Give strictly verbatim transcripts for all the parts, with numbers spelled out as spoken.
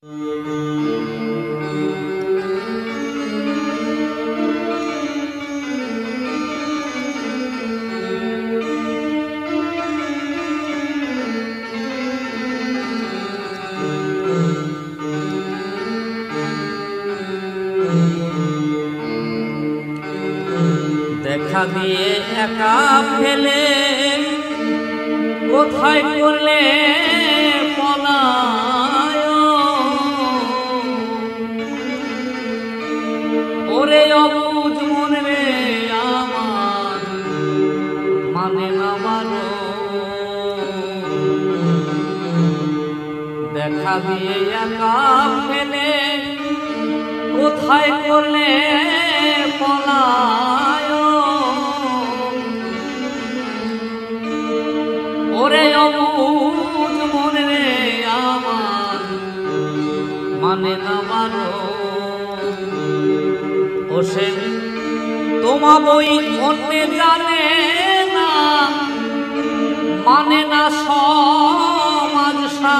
দেখা দিয়ে একা ফেলে কোথায় করলে পলায়, ওরে অবুঝ মন রে আমার মানে না মারো। দেখা দিয়ে একা ফেলে কোথায় করলে পলায়, ওরে অবুঝ মন রে আমার মানে না মারো। ও সে তোমা বই অন্যে জানে না, মানে না সমাজ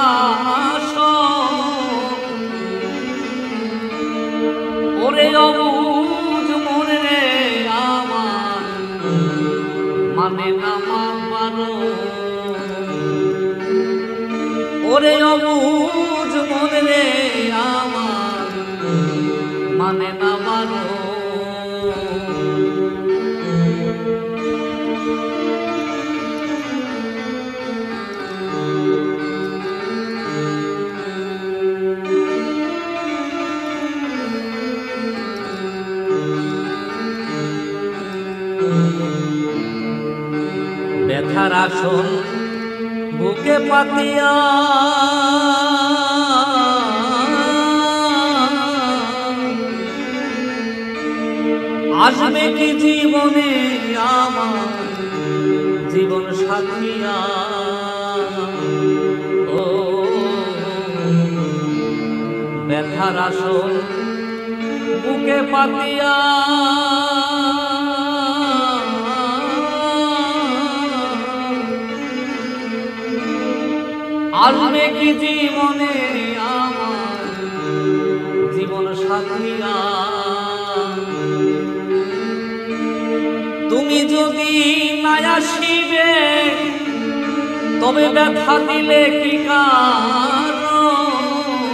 শাসন, ওরে অবুঝ মন রে আমার মানে না মারো। ওরে অবুঝ মন রে আমার মানে না মারো। ব্যথার আসন বুকে পাতিয়া আসবে কি জীবনে আমার জীবন সাথিয়া, ও ব্যথার আসন বুকে পাতিয়া আসবে কি জীবনে আমার জীবন সাথিয়া। তুমি যদি না আসিবে তবে ব্যথা দিলে কি কারণ,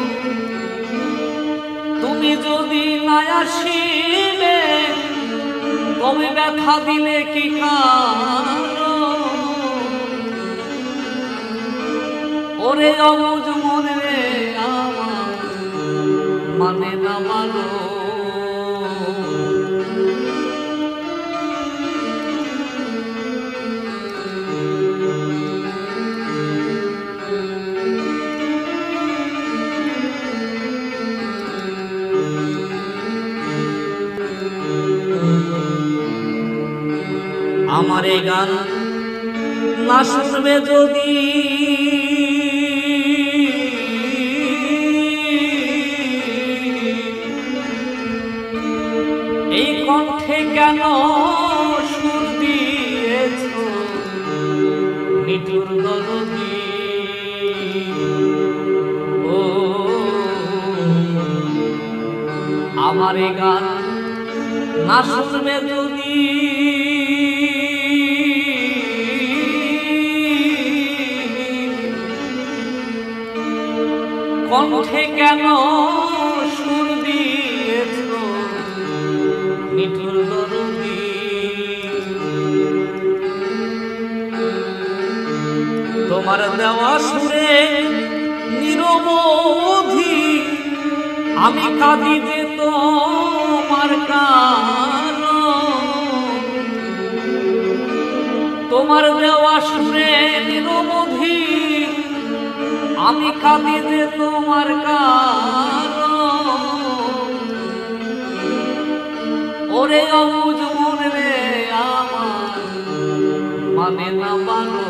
তুমি যদি না আসিবে তবে ব্যথা দিলে কি কারণ, ওরে অবুঝ মন রে আমার মানে না মারো। আমার এই গান না শুনবে যদি এই কণ্ঠে কেন সুর দিয়েছ নিঠুর দরদি, ও আমার এই গান না শুনবে যদি কণ্ঠে কেন সুর দিয়েছ নিঠুর দরদি, তোমার দেওয়া সুরে নিরবধি আমি কাঁদি যে তোমার কারণ, তোমার দেওয়া সুরে নিরবধি আমি কাঁদি যে তোমার কারণ, ওরে অবুঝ মন রে আমার মানে না মারো।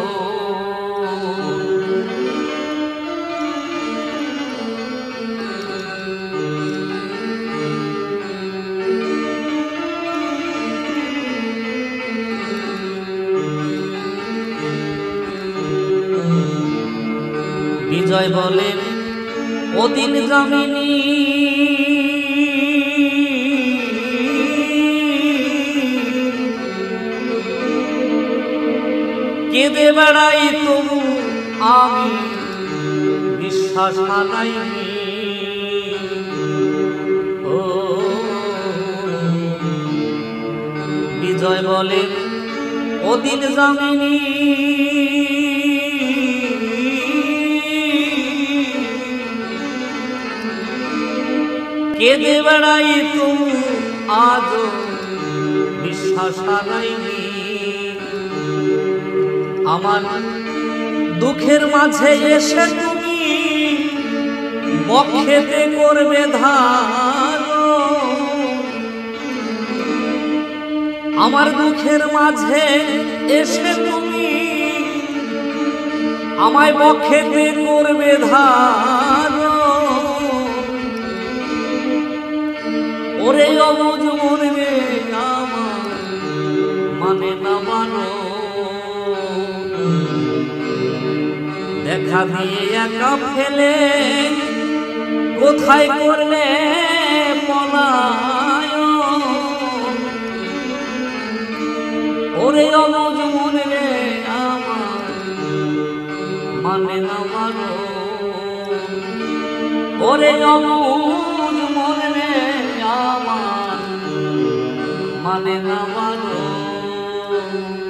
বিজয় বলেন ওদিন জামিনী কেঁদে বেড়াই তবু আমি বিশ্বাস হারাইনি। ও বিজয় বলে ওদিন জামিনী কেঁদে বেড়াই তবু আজ বিশ্বাস হারাইনি। আমার দুঃখের মাঝে এসে তুমি বক্ষেতে করবে ধার। আমার দুঃখের মাঝে এসে তুমি আমায় বক্ষেতে করবে ধার। ওরে অবুঝ মরবে আমার মানে না মানো। দেখা দিয়ে একা ফেলে কোথায় করলে পলায়। ওরে অবুঝ মরবে আমার মানে না মানো। ওরে অবুঝ মরবে আমার মানে না মানো।